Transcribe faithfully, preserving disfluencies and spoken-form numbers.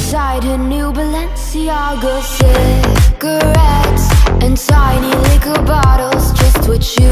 inside her new Balenciaga. Cigarettes and tiny liquor bottles, just what you